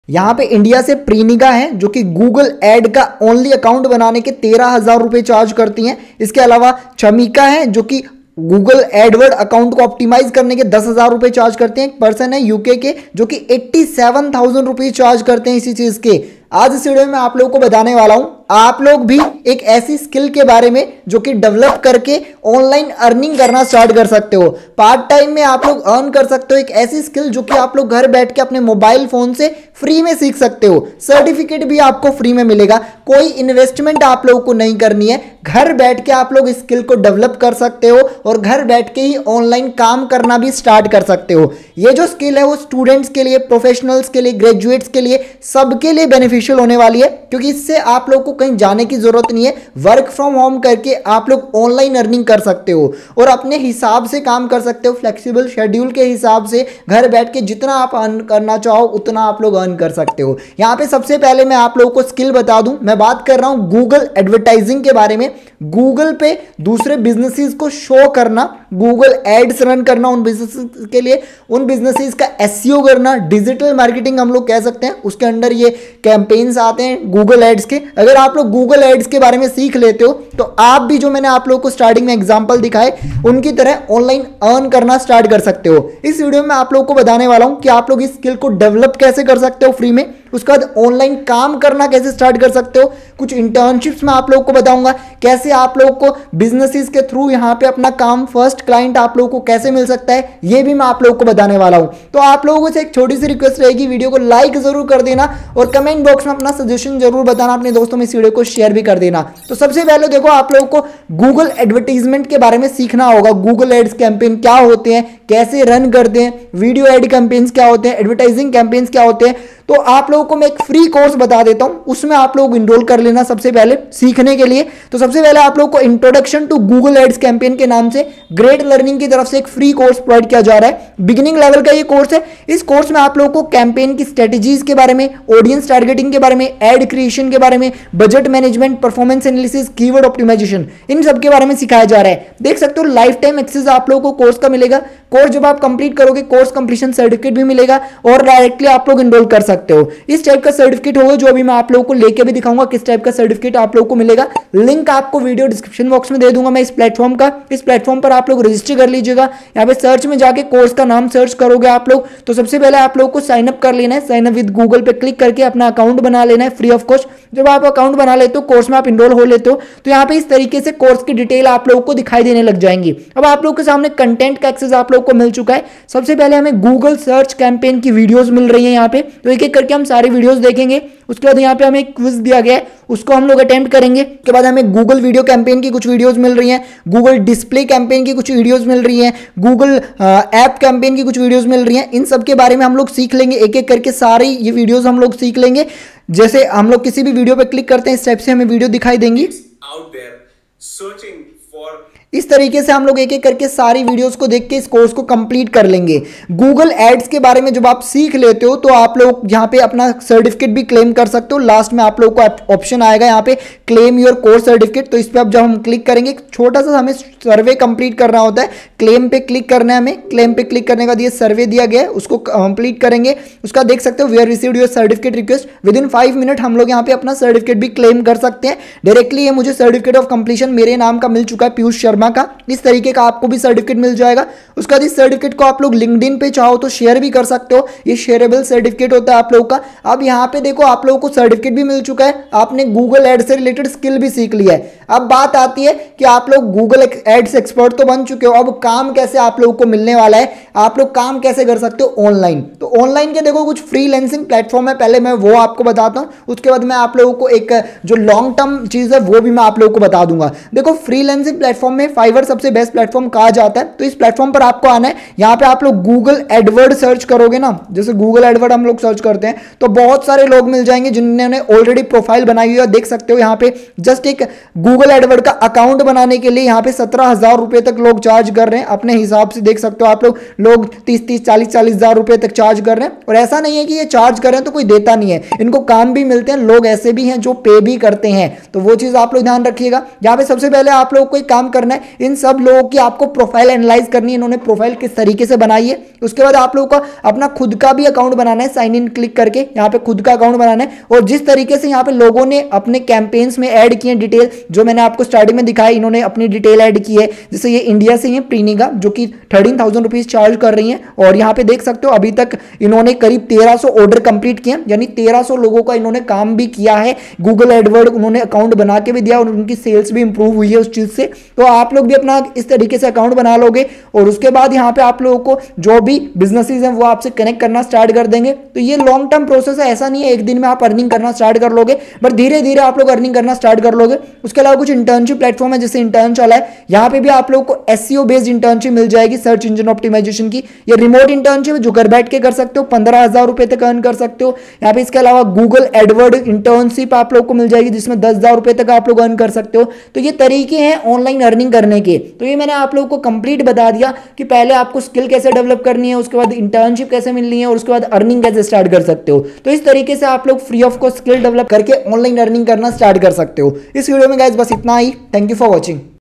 यहाँ पे इंडिया से प्रीनिगा है जो कि गूगल एड का ओनली अकाउंट बनाने के 13,000 रुपये चार्ज करती हैं। इसके अलावा चमिका है जो कि गूगल एडवर्ड अकाउंट को ऑप्टिमाइज करने के 10,000 रुपये चार्ज करते हैं। एक पर्सन है यूके के जो कि 87,000 रुपये चार्ज करते हैं इसी चीज के। आज इस वीडियो में आप लोगों को बताने वाला हूं आप लोग भी एक ऐसी स्किल के बारे में जो कि डेवलप करके ऑनलाइन अर्निंग करना स्टार्ट कर सकते हो। पार्ट टाइम में आप लोग अर्न कर सकते हो एक ऐसी स्किल जो कि आप लोग घर बैठ के अपने मोबाइल फोन से फ्री में सीख सकते हो। सर्टिफिकेट भी आपको फ्री में मिलेगा, कोई इन्वेस्टमेंट आप लोगों को नहीं करनी है। घर बैठ के आप लोग इस स्किल को डेवलप कर सकते हो और घर बैठ के ही ऑनलाइन काम करना भी स्टार्ट कर सकते हो। ये जो स्किल है वो स्टूडेंट्स के लिए, प्रोफेशनल्स के लिए, ग्रेजुएट्स के लिए, सबके लिए बेनिफिशियल होने वाली है, क्योंकि इससे आप लोग को कहीं जाने की जरूरत नहीं है। वर्क फ्रॉम होम करके आप लोग ऑनलाइन अर्निंग कर सकते हो और अपने हिसाब से काम कर सकते हो। फ्लेक्सिबल शेड्यूल के हिसाब से घर बैठ के जितना आप अर्न करना चाहो उतना आप लोग अर्न कर सकते हो। यहां पे सबसे पहले मैं आप लोगों को स्किल बता दूं, मैं बात कर रहा हूं गूगल एडवर्टाइजिंग के बारे में। गूगल पे दूसरे बिजनेसेस को शो करना, गूगल एड्स रन करना उन बिजनेसेस के लिए, उन बिजनेसेस का एसईओ करना, डिजिटल मार्केटिंग हम लोग कह सकते हैं। उसके अंडर ये कैंपेन्स आते हैं गूगल एड्स के। अगर आप लोग गूगल एड्स के बारे में सीख लेते हो तो आप भी जो मैंने आप लोगों को स्टार्टिंग में एग्जांपल दिखाए उनकी तरह ऑनलाइन अर्न करना स्टार्ट कर सकते हो। इस वीडियो में आप लोगों को बताने वाला हूं कि आप लोग इस स्किल को डेवलप कैसे कर सकते हो फ्री में, उसके बाद ऑनलाइन काम करना कैसे स्टार्ट कर सकते हो। कुछ इंटर्नशिप्स में आप लोगों को बताऊंगा कैसे आप लोगों को बिजनेसेस के थ्रू यहां पे अपना काम, फर्स्ट क्लाइंट आप लोगों को कैसे मिल सकता है, ये भी मैं आप लोगों को बताने वाला हूं। तो आप लोगों से एक छोटी सी रिक्वेस्ट रहेगी, वीडियो को लाइक जरूर कर देना और कमेंट बॉक्स में अपना सजेशन जरूर बताना, अपने दोस्तों में इस वीडियो को शेयर भी कर देना। तो सबसे पहले देखो आप लोगों को गूगल एडवर्टाइजमेंट के बारे में सीखना होगा। गूगल एड्स कैंपेन क्या होते हैं, कैसे रन करते हैं, वीडियो एड कैंपेन्स क्या होते हैं, एडवर्टाइजिंग कैंपेन्स क्या होते हैं। तो आप लोगों को मैं एक फ्री कोर्स बता देता हूं, उसमें आप लोग इनरोल कर लेना सबसे पहले सीखने के लिए। तो सबसे पहले आप लोगों को introduction to Google ads campaign के नाम से ग्रेट लर्निंग की तरफ से एक फ्री कोर्स प्रोवाइड किया जा रहा है। बिगिनिंग लेवल का ये कोर्स है। इस कोर्स में आप लोगों को कैंपेन की स्ट्रेटेजीज के बारे में, ऑडियंस टारगेटिंग के बारे में, एड क्रिएशन के बारे में, budget management, performance analysis, keyword optimization, इन सब के बारे में सिखाया जा रहा है। देख सकते हो लाइफ टाइम एक्सेस आप लोगों को कोर्स का मिलेगा। कोर्स जब आप कंप्लीट करोगे कोर्स कंप्लीशन सर्टिफिकेट भी मिलेगा और डायरेक्टली आप लोग इनरोल कर सकते हो। इस टाइप का सर्टिफिकेट होगा जो अभी मैं आप लोगों को लेके भी दिखाऊंगा किस टाइप का सर्टिफिकेट आप लोगों को मिलेगा। लिंक आपको वीडियो डिस्क्रिप्शन बॉक्स में दे दूंगा मैं इस प्लेटफॉर्म का। इस प्लेटफॉर्म पर आप लोग रजिस्टर कर लीजिएगा। यहाँ पे सर्च में जाके कोर्स का नाम सर्च करोगे आप लोग तो सबसे पहले आप लोग को साइन अप कर लेना है। साइन अप विद गूगल पे क्लिक करके अपना अकाउंट बना लेना है फ्री ऑफ कॉस्ट। जब आप अकाउंट बना लेते हो, कोर्स में आप इनरोल हो लेते हो तो यहाँ पे इस तरीके से कोर्स की डिटेल आप लोगों को दिखाई देने लग जाएंगी। अब आप लोग के सामने कंटेंट का एक्सेस आप लोग को मिल चुका है। सबसे पहले हमें गूगल सर्च कैंपेन की वीडियोस मिल रही है यहाँ पे, तो एक एक करके हम सारी वीडियोस देखेंगे। उसके बाद यहाँ पे हमें एक क्विज दिया गया है, उसको हम लोग अटेम्प्ट करेंगे। उसके बाद हमें गूगल वीडियो कैंपेन की कुछ वीडियोस मिल रही हैं, गूगल डिस्प्ले कैंपेन की कुछ वीडियोस मिल रही हैं, गूगल ऐप कैंपेन की कुछ वीडियोस मिल रही हैं। इन सब के बारे में हम लोग सीख लेंगे, एक एक करके सारी ये वीडियोस हम लोग सीख लेंगे। जैसे हम लोग किसी भी वीडियो पे क्लिक करते हैं इस टाइप से हमें वीडियो दिखाई देंगी। इस तरीके से हम लोग एक एक करके सारी वीडियोस को देख के इस कोर्स को कंप्लीट कर लेंगे। गूगल एड्स के बारे में जब आप सीख लेते हो तो आप लोग यहाँ पे अपना सर्टिफिकेट भी क्लेम कर सकते हो। लास्ट में आप लोग को ऑप्शन आएगा यहाँ पे क्लेम योर कोर्स सर्टिफिकेट। तो इस पर अब जब हम क्लिक करेंगे, छोटा सा हमें सर्वे कंप्लीट करना होता है। क्लेम पे क्लिक करना है हमें। क्लेम पे क्लिक करने के बाद ये सर्वे दिया गया है, उसको कंप्लीट करेंगे। उसका देख सकते हो we are received your certificate request. Within 5 minute हम लोग यहाँ पे अपना सर्टिफिकेट भी क्लेम कर सकते हैं डायरेक्टली। ये मुझे सर्टिफिकेट ऑफ कंप्लीशन मेरे नाम का मिल चुका है, पीयूष शर्मा का। इस तरीके का आपको भी सर्टिफिकेट मिल जाएगा। उसके बाद इस सर्टिफिकेट को आप लोग लिंक्डइन पे चाहो तो शेयर भी कर सकते हो। ये शेयरेबल सर्टिफिकेट होता है आप लोगों का। अब यहाँ पे देखो आप लोगों को सर्टिफिकेट भी मिल चुका है, आपने गूगल एड से रिलेटेड स्किल भी सीख लिया है। अब बात आती है कि आप लोग गूगल एड्स एक्सपर्ट तो बन चुके हो, अब काम कैसे आप लोगों को मिलने वाला है, आप लोग काम कैसे कर सकते हो ऑनलाइन। तो ऑनलाइन के देखो कुछ फ्रीलांसिंग प्लेटफॉर्म है, पहले मैं वो आपको बताता हूँ। उसके बाद मैं आप लोगों को एक जो लॉन्ग टर्म चीज है वो भी मैं आप लोगों को बता दूंगा। देखो फ्रीलांसिंग प्लेटफॉर्म में फाइवर सबसे बेस्ट प्लेटफॉर्म कहा जाता है। तो इस प्लेटफॉर्म पर आपको आना है। यहाँ पे आप लोग गूगल एडवर्ड सर्च करोगे ना, जैसे गूगल एडवर्ड हम लोग सर्च करते हैं तो बहुत सारे लोग मिल जाएंगे जिन्होंने ऑलरेडी प्रोफाइल बनाई हुई है। देख सकते हो यहाँ पे जस्ट एक गूगल एडवर्ड का अकाउंट बनाने के लिए यहाँ पे 17 15,000 रुपए तक लोग चार्ज कर रहे हैं। अपने हिसाब से देख सकते हो आप लोग 30-30, 40-40 हजार रुपए तक चार्ज कर रहे हैं। और ऐसा नहीं है कि ये चार्ज कर रहे हैं तो कोई देता नहीं है, इनको काम भी मिलते हैं, लोग ऐसे भी हैं जो पे भी करते हैं। तो वो चीज आप लोग ध्यान रखिएगा। यहाँ पे सबसे पहले आप लोग को एक काम करना है, इन सब लोगों की आपको प्रोफाइल एनालाइज करनी है, इन्होंने प्रोफाइल किस तरीके से बनाई है। उसके बाद आप लोगों का अपना खुद का भी अकाउंट बनाना है, साइन इन क्लिक करके यहाँ पे खुद का अकाउंट बनाना है। और जिस तरीके से यहाँ पे लोगों ने अपने कैंपेन्स में ऐड किए डिटेल, जो मैंने आपको स्टार्टिंग में दिखाया, इन्होंने अपनी डिटेल ऐड की है। जैसे ये इंडिया से ही है प्रीनिगा, जो कि 13,000 रुपीज चार्ज कर रही है। और यहाँ पे देख सकते हो अभी तक इन्होंने करीब 1300 ऑर्डर कंप्लीट किए, यानी 1300 लोगों का इन्होंने काम भी किया है। गूगल एडवर्ड उन्होंने अकाउंट बना के भी दिया और उनकी सेल्स भी इंप्रूव हुई है उस चीज से। तो आप लोग भी अपना इस तरीके से अकाउंट बना लोगे और उसके बाद यहाँ पे आप लोगों को जो भी बिजनेसेस हैं वो आपसे कनेक्ट करना स्टार्ट कर देंगे। तो ये लॉन्ग टर्म प्रोसेस है, ऐसा नहीं है एक दिन में आप अर्निंग करना स्टार्ट कर लोगे, बट धीरे धीरे आप लोग अर्निंग करना स्टार्ट कर लोगे। उसके अलावा कुछ इंटर्नशिप प्लेटफॉर्म है, जैसे इंटर्न चला है, यहाँ पे भी आप लोग को एसईओ बेस्ड इंटर्नशिप मिल जाएगी, सर्च इंजन ऑप्टिमाइजेशन की। ये रिमोट इंटर्नशिप है जो घर बैठ के कर सकते हो, 15,000 रुपए तक अर्न कर सकते हो यहाँ पे। इसके अलावा गूगल एडवर्ड इंटर्नशिप आप लोग को मिल जाएगी, जिसमें 10,000 रुपए तक आप लोग अर्न कर सकते हो। तो ये तरीके हैं ऑनलाइन अर्निंग करने के। तो ये मैंने आप लोगों को कंप्लीट बता दिया कि पहले आपको स्किल कैसे डेवलप करनी है, उसके बाद इंटर्नशिप कैसे मिलनी है और उसके बाद अर्निंग कैसे स्टार्ट कर सकते हो। तो इस तरीके से आप लोग free of cost skill develop करके ऑनलाइन अर्निंग करना स्टार्ट कर सकते हो। इस वीडियो में गाइस बस इतना ही। Thank you for watching.